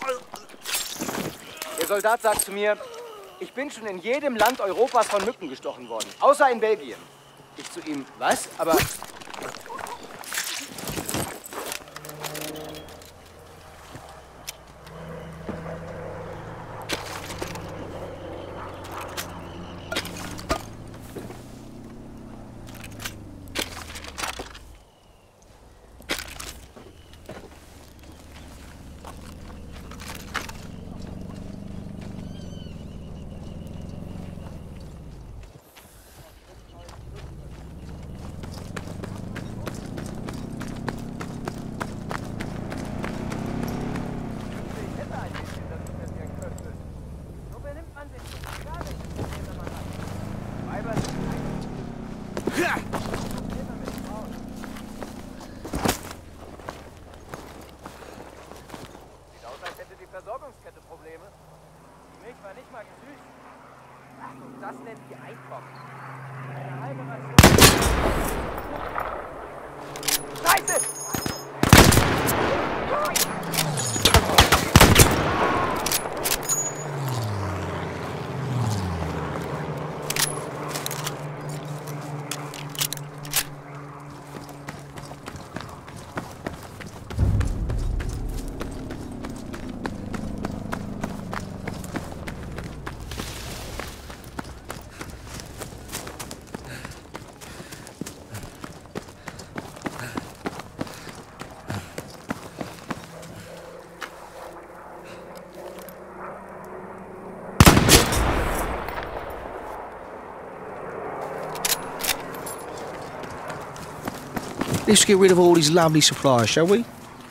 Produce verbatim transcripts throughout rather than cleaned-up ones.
Der Soldat sagt zu mir, ich bin schon in jedem Land Europas von Mücken gestochen worden, außer in Belgien. Ich zu ihm, was? Aber... Let's get rid of all these lovely supplies, shall we?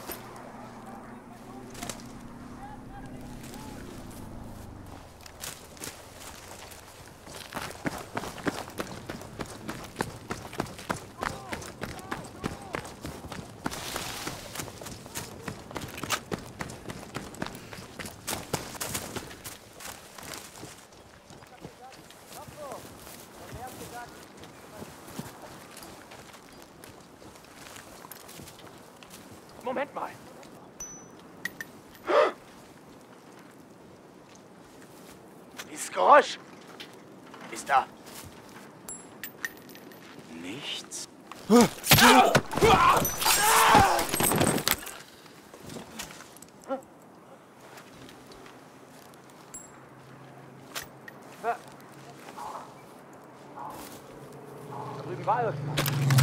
Moment mal. Dieses Geräusch. Ist da nichts? Da drüben war irgendwas.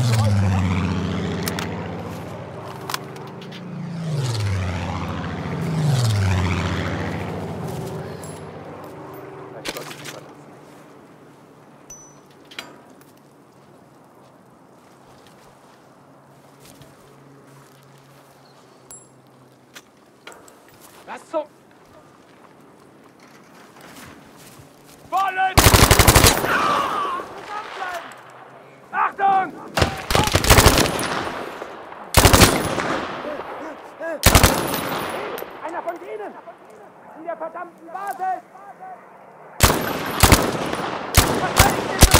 Was zum... Wollen! Zusammenbleiben! Achtung! Einer von denen! In der verdammten Basis! Verteidigt den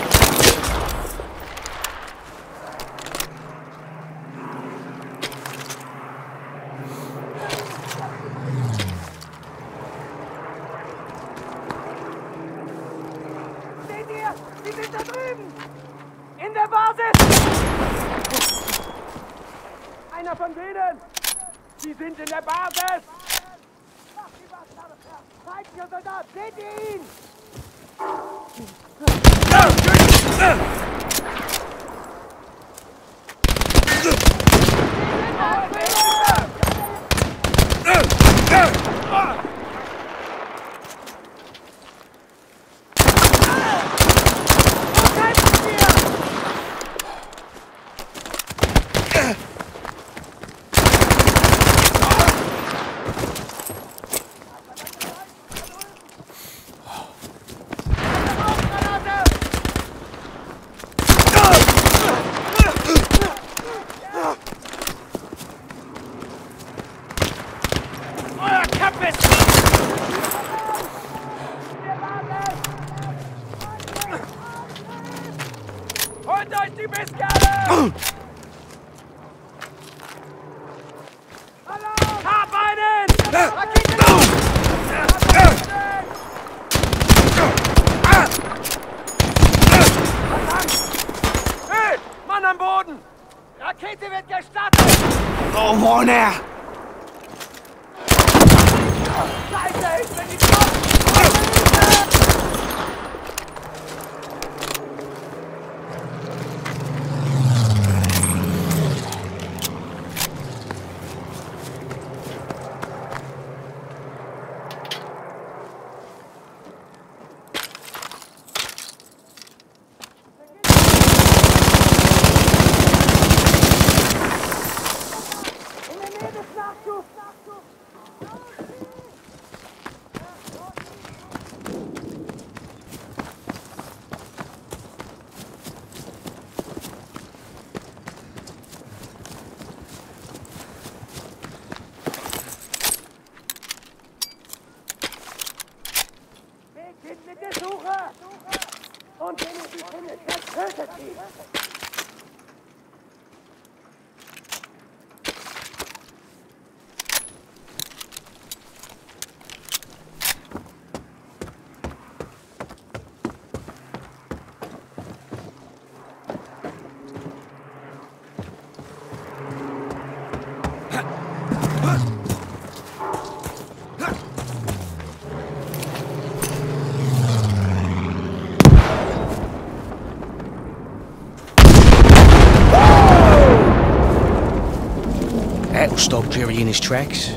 Sie sind da drüben! In der Basis! Einer von denen! Sie sind in der Basis! Ach, die Bastarde! Feindlicher Soldat! Seht ihr ihn? Holt euch die Mistkerle! Hallo! Hab einen! Rakete! on now! Mit der Suche! Und wenn ihr sie findet, dann tötet sie! That'll stop Jerry in his tracks.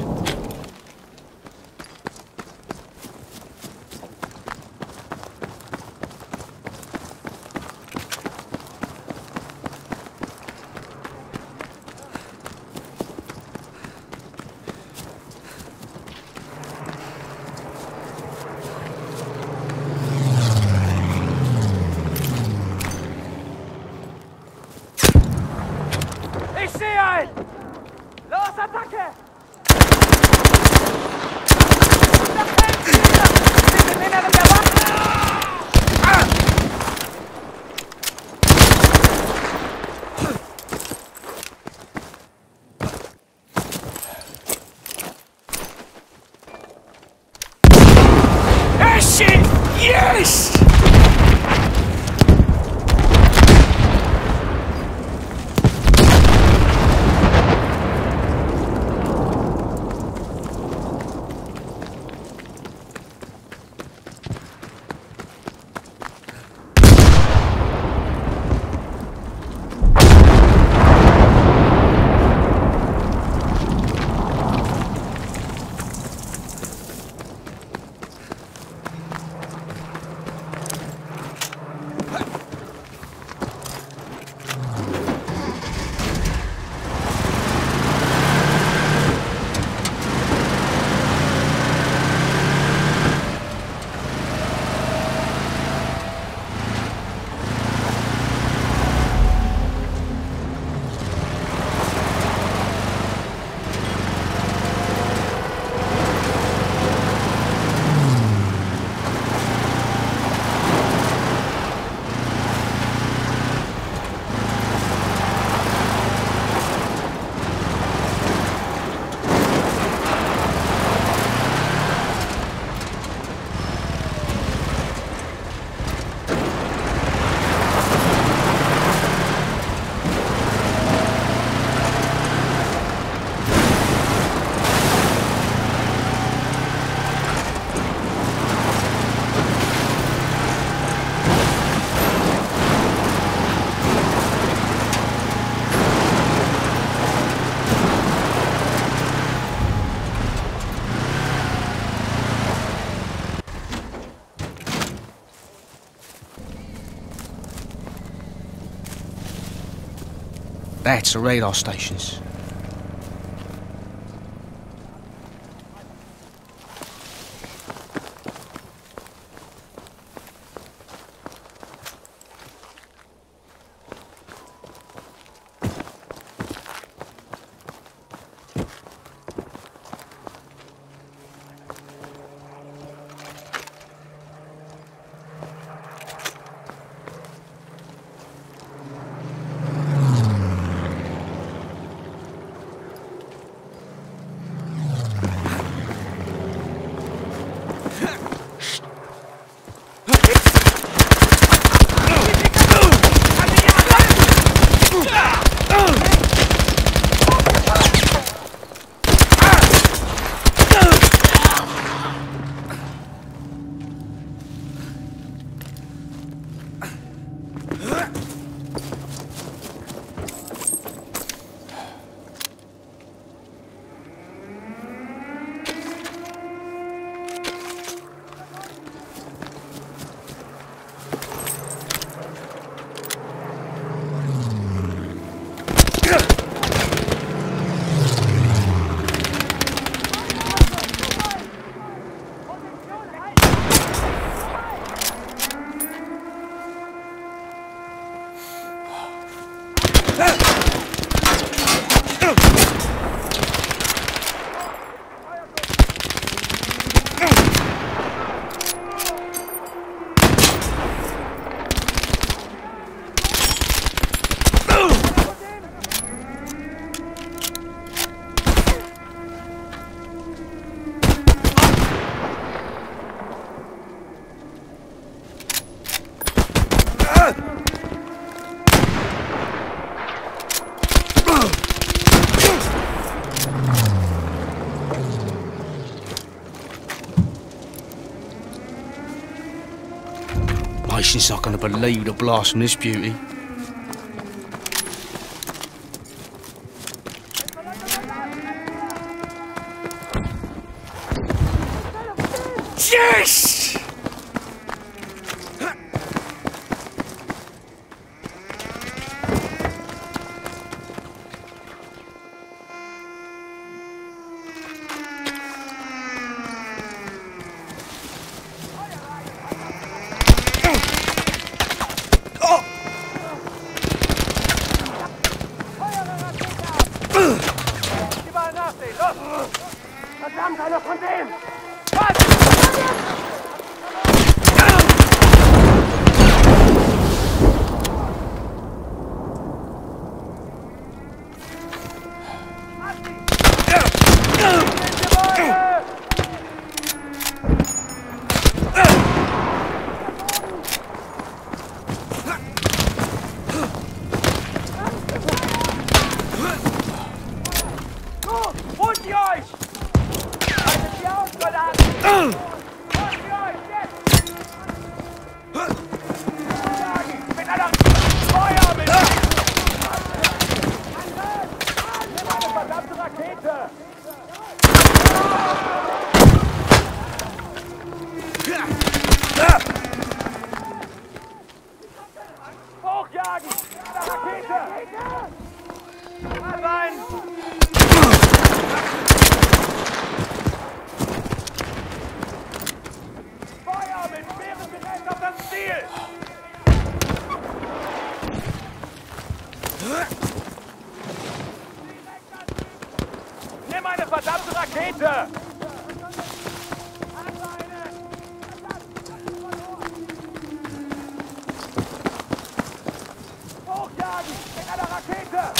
Ich sehe einen! Los, Attacke! Nach rechts! Wir sind im Inneren der Wand! Ah, shit! Yes! That's the radar stations. Nation's not gonna believe the blast from this beauty. Yes! Verdammt, einer von denen! Nimm eine verdammte Rakete! Hochjagen! Mit einer Rakete!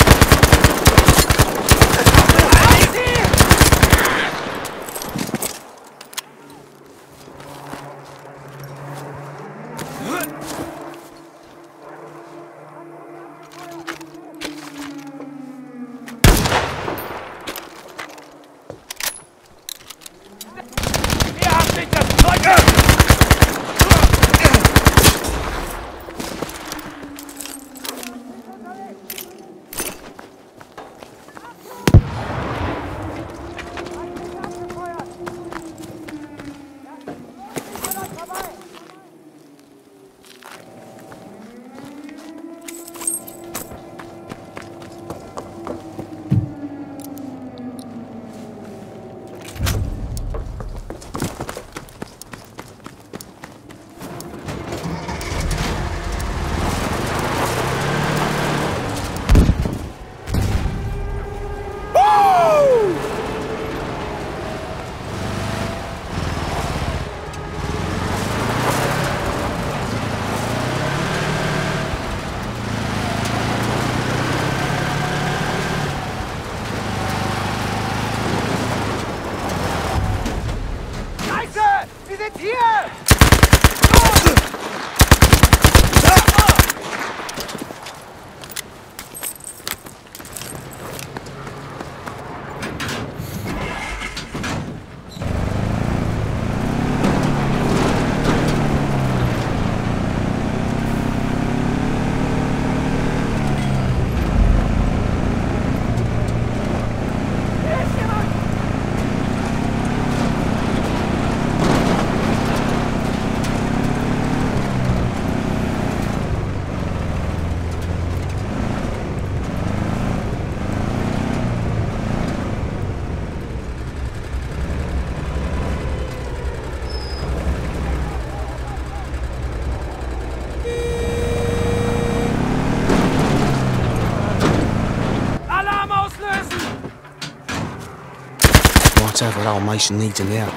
Whatever old Mason needs in there.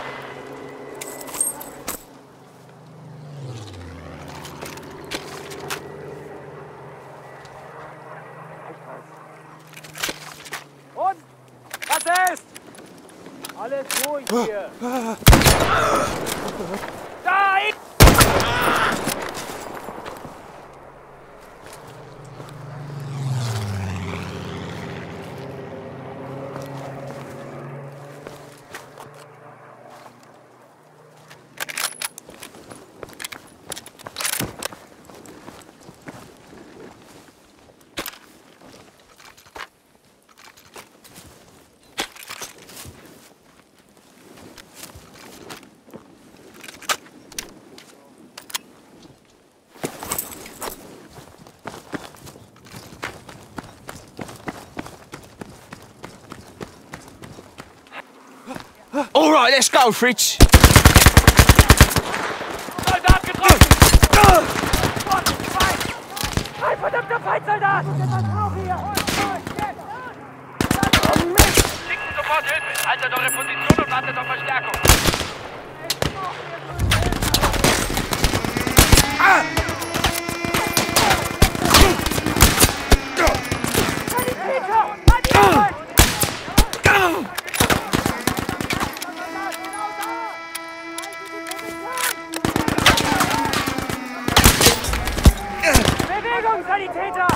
Und? Was ist? Alles ruhig hier. Da! Ich right, let's go, Fritz. Soldat getroffen! Ein verdammter Feindsoldat! Schickt sofort Hilfe! Haltet eure Position und wartet auf Verstärkung! Ah! Bewegung, Sanitäter!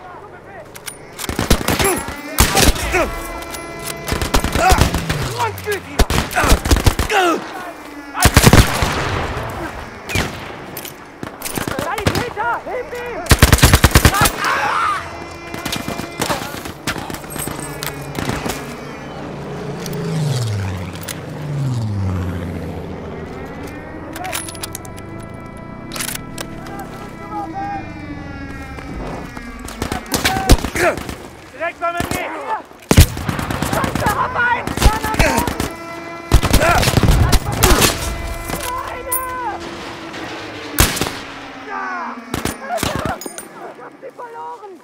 Grundgütiger! Sanitäter, hilf ihm! Direkt mal mit mir! Scheiße, hab ein! Ich hab sie verloren!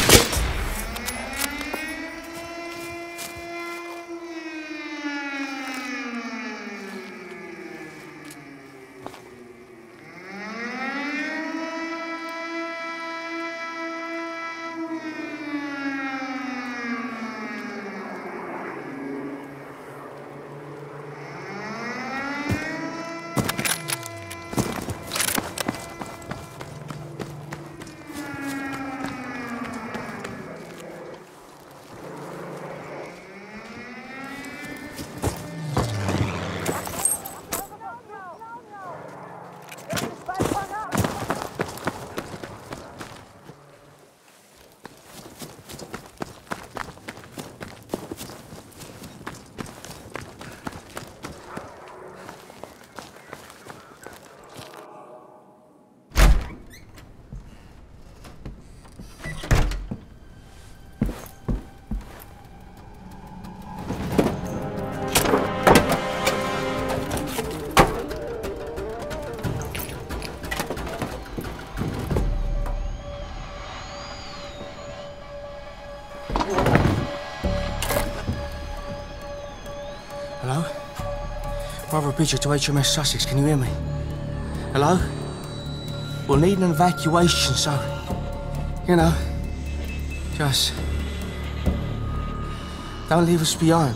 Hello? Brother Bridger to H M S Sussex, can you hear me? Hello? We'll need an evacuation, so, you know, just don't leave us behind.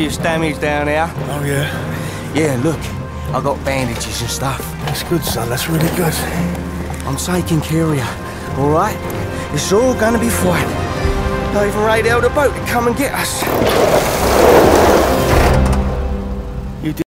serious damage down here. Oh, yeah? Yeah, look, I got bandages and stuff. That's good, son. That's really good. I'm taking care of you, all right? It's all gonna be fine. They even radioed a boat to come and get us.